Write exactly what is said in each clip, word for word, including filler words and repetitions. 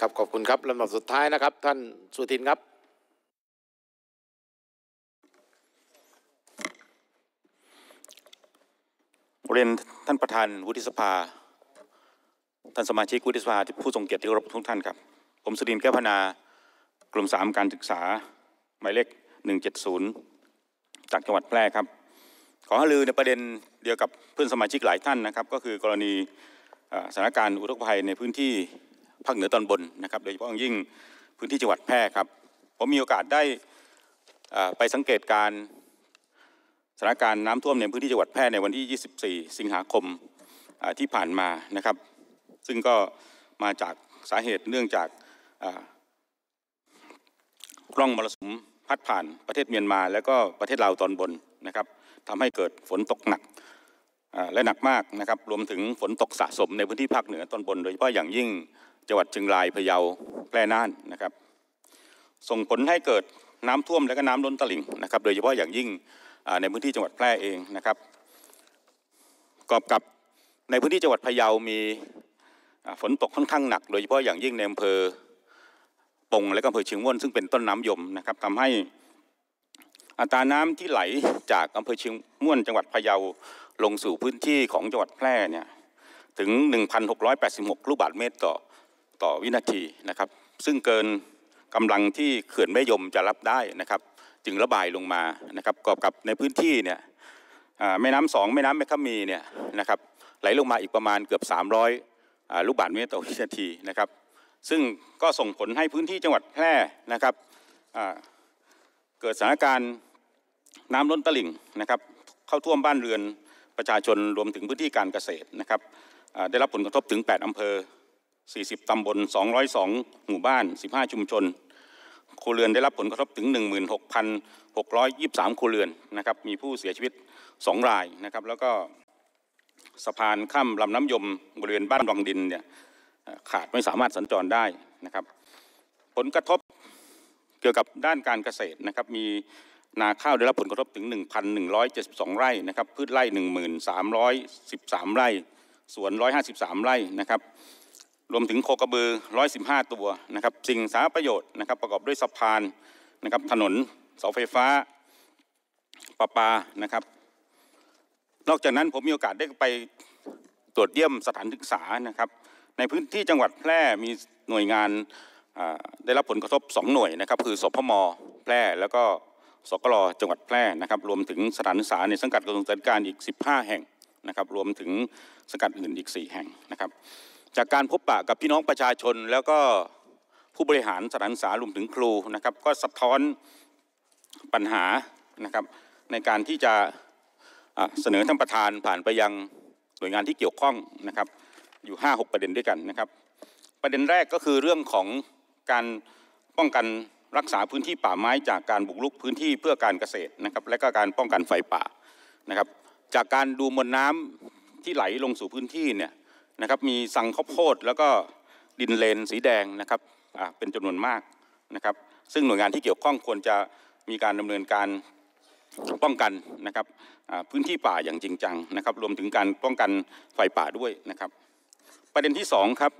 ครับขอบคุณครับลำดับสุดท้ายนะครับท่านสุทินครับเรียนท่านประธานวุฒิสภาท่านสมาชิกวุฒิสภาผู้ทรงเกียรติที่เคารพทุกท่านครับผมสุทินแก้วพนากลุ่มสามการศึกษาหมายเลขหนึ่งเจ็ดศูนย์จากจังหวัดแพร่ครับขอหารือในประเด็นเดียวกับเพื่อนสมาชิกหลายท่านนะครับก็คือกรณีสถานการณ์อุทกภัยในพื้นที่ภาคเหนือตอนบนนะครับโดยเฉพาะอย่างยิ่งพื้นที่จังหวัดแพร่ครับผมมีโอกาสได้ไปสังเกตการสถานการณ์น้ำท่วมในพื้นที่จังหวัดแพร่ในวันที่ยี่สิบสี่สิงหาคมที่ผ่านมานะครับซึ่งก็มาจากสาเหตุเนื่องจากร่องมรสุมพัดผ่านประเทศเมียนมาและก็ประเทศลาวตอนบนนะครับทำให้เกิดฝนตกหนักและหนักมากนะครับรวมถึงฝนตกสะสมในพื้นที่ภาคเหนือตอนบนโดยเฉพาะอย่างยิ่งจังหวัดเชียงรายพะเยาแพร่น่านนะครับส่งผลให้เกิดน้ำท่วมและก็น้ำล้นตลิ่งนะครับโดยเฉพาะอย่างยิ่งในพื้นที่จังหวัดแพร่เองนะครับกอบกับในพื้นที่จังหวัดพะเยามีฝนตกค่อนข้างหนักโดยเฉพาะอย่างยิ่งในอำเภอปงและก็อำเภอเชียงม่วนซึ่งเป็นต้นน้ำยมนะครับทำให้อัตราน้ำที่ไหลจากอำเภอเชียงม่วนจังหวัดพะเยาลงสู่พื้นที่ของจังหวัดแพร่เนี่ยถึง หนึ่งพันหกร้อยแปดสิบหก ลูกบาศก์เมตรต่อต่อวินาทีนะครับซึ่งเกินกำลังที่เขื่อนแม่ยมจะรับได้นะครับจึงระบายลงมานะครับกอบกับในพื้นที่เนี่ยแม่น้ำสองแม่น้ำแม่ขมีเนี่ยนะครับไหลลงมาอีกประมาณเกือบสามร้อยลูกบาศก์เมตรต่อวินาทีนะครับซึ่งก็ส่งผลให้พื้นที่จังหวัดแพร่นะครับเกิดสถานการณ์น้ำล้นตลิ่งนะครับเข้าท่วมบ้านเรือนประชาชนรวมถึงพื้นที่การเกษตรนะครับได้รับผลกระทบถึงแปดอำเภอสี่สิบตำบลสองร้อยสองหมู่บ้านสิบห้าชุมชนครัวเรือนได้รับผลกระทบถึง หนึ่งหมื่นหกพันหกร้อยยี่สิบสาม ครัวเรือนนะครับมีผู้เสียชีวิตสองรายนะครับแล้วก็สะพานข้ามลำน้ำยมบริเวณบ้านวังดินเนี่ยขาดไม่สามารถสัญจรได้นะครับผลกระทบเกี่ยวกับด้านการเกษตรนะครับมีนาข้าวได้รับผลกระทบถึง หนึ่งพันหนึ่งร้อยเจ็ดสิบสอง ไร่นะครับพืชไร่ หนึ่งพันสามร้อยสิบสาม ไร่สวนหนึ่งร้อยห้าสิบสาม ไร่นะครับรวมถึงโคกระบือหนึ่งร้อยสิบห้าตัวนะครับสิ่งสาธารณประโยชน์นะครับประกอบด้วยสะพานนะครับถนนเสาไฟฟ้าประปานะครับนอกจากนั้นผมมีโอกาสได้ไปตรวจเยี่ยมสถานศึกษานะครับในพื้นที่จังหวัดแพร่มีหน่วยงานได้รับผลกระทบสองหน่วยนะครับคือสพม.แพร่แล้วก็สกล.จังหวัดแพร่นะครับรวมถึงสถานศึกษาในสังกัดกระทรวงศึกษาธิการอีกสิบห้าแห่งนะครับรวมถึงสังกัดอื่นอีกสี่แห่งนะครับจากการพบปะกับพี่น้องประชาชนแล้วก็ผู้บริหารสถานศึกษารวมถึงครูนะครับก็สะท้อนปัญหานะครับในการที่จะเสนอท่านประธานผ่านไปยังหน่วยงานที่เกี่ยวข้องนะครับอยู่ ห้าหก ประเด็นด้วยกันนะครับประเด็นแรกก็คือเรื่องของการป้องกันรักษาพื้นที่ป่าไม้จากการบุกรุกพื้นที่เพื่อการเกษตรนะครับและก็การป้องกันไฟป่านะครับจากการดูมวลน้ำที่ไหลลงสู่พื้นที่เนี่ยนะครับมีสังข้าวโพดแล้วก็ดินเลนสีแดงนะครับเป็นจำนวนมากนะครับซึ่งหน่วยงานที่เกี่ยวข้องควรจะมีการดำเนินการป้องกันนะครับพื้นที่ป่าอย่างจริงจังนะครับรวมถึงการป้องกันไฟป่าด้วยนะครับประเด็นที่สองครับ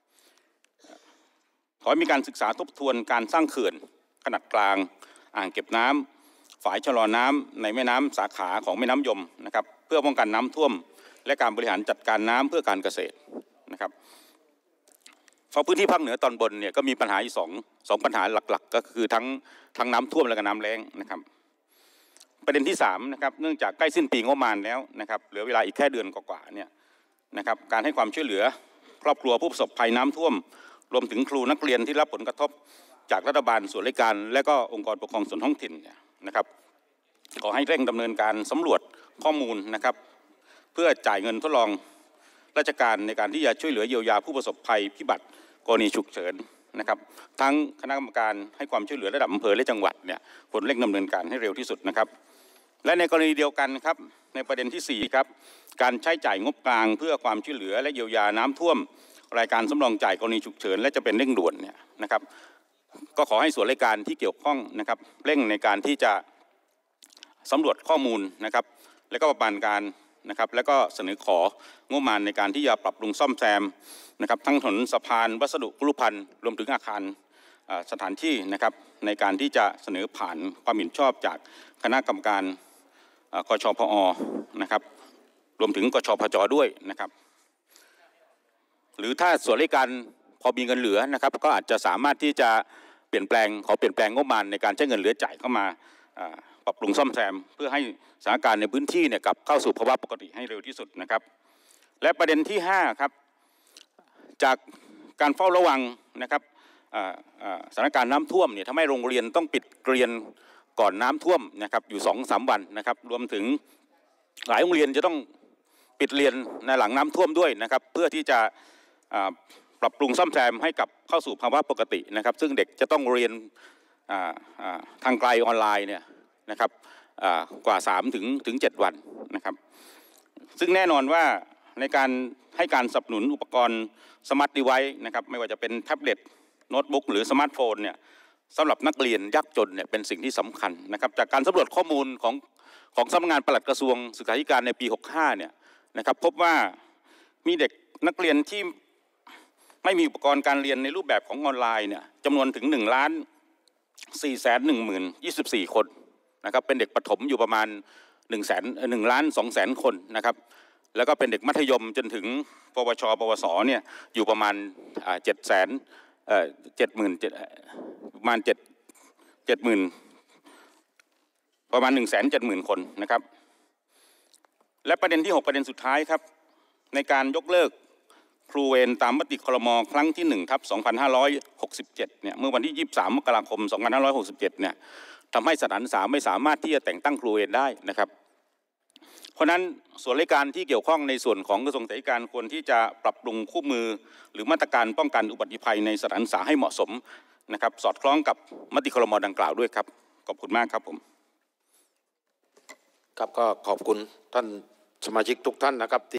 ขอให้มีการศึกษาทบทวนการสร้างเขื่อนขนาดกลางอ่างเก็บน้ำฝายชะลอน้ำในแม่น้ำสาขาของแม่น้ำยมนะครับเพื่อป้องกันน้ำท่วมและการบริหารจัดการน้ำเพื่อการเกษตรนะครับเพราะพื้นที่ภาคเหนือตอนบนเนี่ยก็มีปัญหาอีกสองสองปัญหาหลักๆก็คือทั้งทั้งน้ำท่วมและก็น้ำแล้งนะครับประเด็นที่สามนะครับเนื่องจากใกล้สิ้นปีงบประมาณแล้วนะครับเหลือเวลาอีกแค่เดือนกว่าๆเนี่ยนะครับการให้ความช่วยเหลือครอบครัวผู้ประสบภัยน้ำท่วมรวมถึงครูนักเรียนที่รับผลกระทบจากรัฐบาลส่วนราชการและก็องค์กรปกครองส่วนท้องถิ่นเนี่ยนะครับขอให้เร่งดำเนินการสำรวจข้อมูลนะครับเพื่อจ่ายเงินทดลองราชการในการที่จะช่วยเหลือเยียวยาผู้ประสบภัยพิบัติกรณีฉุกเฉินนะครับทั้งคณะกรรมการให้ความช่วยเหลือระดับอำเภอและจังหวัดเนี่ยควรเร่งดำเนินการให้เร็วที่สุดนะครับและในกรณีเดียวกันครับในประเด็นที่สี่ครับการใช้จ่ายงบกลางเพื่อความช่วยเหลือและเยียวยาน้ำท่วมรายการสำรองจ่ายกรณีฉุกเฉินและจะเป็นเร่งด่วนเนี่ยนะครับก็ขอให้ส่วนราชการที่เกี่ยวข้องนะครับเร่งในการที่จะสำรวจข้อมูลนะครับและก็ประมาณการนะครับและก็เสนอของบประมาณในการที่จะปรับปรุงซ่อมแซมนะครับทั้งถนนสะพานวัสดุครุภัณฑ์รวมถึงอาคารสถานที่นะครับในการที่จะเสนอผ่านความเห็นชอบจากคณะกรรมการกชพอนะครับรวมถึงกชพจด้วยนะครับหรือถ้าส่วนราชการพอมีเงินเหลือนะครับก็อาจจะสามารถที่จะเปลี่ยนแปลงขอเปลี่ยนแปลงงบประมาณในการใช้เงินเหลือจ่ายเข้ามาปรับปรุงซ่อมแซมเพื่อให้สถานการณ์ในพื้นที่เนี่ยกลับเข้าสู่ภาวะปกติให้เร็วที่สุดนะครับและประเด็นที่ห้าครับจากการเฝ้าระวังนะครับสถานการณ์น้ำท่วมเนี่ยทำให้โรงเรียนต้องปิดเรียนก่อนน้ำท่วมนะครับอยู่สองสามวันนะครับรวมถึงหลายโรงเรียนจะต้องปิดเรียนในหลังน้ำท่วมด้วยนะครับเพื่อที่จะปรับปรุงซ่อมแซมให้กับเข้าสู่ภาวะปกตินะครับซึ่งเด็กจะต้องเรียนทางไกลออนไลน์เนี่ยนะครับกว่าสามถึงถึงเจ็ดวันนะครับซึ่งแน่นอนว่าในการให้การสนับสนุนอุปกรณ์สมาร์ทดีไวซ์นะครับไม่ว่าจะเป็นแท็บเล็ตโน้ตบุ๊กหรือสมาร์ทโฟนเนี่ยสำหรับนักเรียนยากจนเนี่ยเป็นสิ่งที่สำคัญนะครับจากการสำรวจข้อมูลของของสำนักงานปลัดกระทรวงศึกษาธิการในปีหกสิบห้าเนี่ยนะครับพบว่ามีเด็กนักเรียนที่ไม่มีอุปกรณ์การเรียนในรูปแบบของออนไลน์เนี่ยจำนวนถึงหนึ่งล้านสี่แสนหนึ่งหมื่นยี่สิบสี่คนนะครับเป็นเด็กประถมอยู่ประมาณหนึ่งแสนหนึ่งล้านสองแสนคนนะครับแล้วก็เป็นเด็กมัธยมจนถึงปวชปวสเนี่ยอยู่ประมาณเจ็ดแสนเอ่อเจ็ดหมื่นเจ็ดประมาณเจ็ดเจ็ดหมื่นประมาณหนึ่งแสนเจ็ดหมื่นคนนะครับและประเด็นที่หกประเด็นสุดท้ายครับในการยกเลิกครูเวรตามมติครม.ครั้งที่หนึ่งทับสองพันห้าร้อยหกสิบเจ็ดเนี่ยเมื่อวันที่ยี่สิบสามมกราคมสองพันห้าร้อยหกสิบเจ็ดเนี่ยทำให้สถานศึกษาไม่สามารถที่จะแต่งตั้งครูเวรได้นะครับเพราะนั้นส่วนราชการที่เกี่ยวข้องในส่วนของกระทรวงศึกษาธิการควรที่จะปรับปรุงคู่มือหรือมาตรการป้องกันอุบัติภัยในสถานศึกษาให้เหมาะสมนะครับสอดคล้องกับมติครม.ดังกล่าวด้วยครับขอบคุณมากครับผมครับก็ขอบคุณท่านสมาชิกทุกท่านนะครับ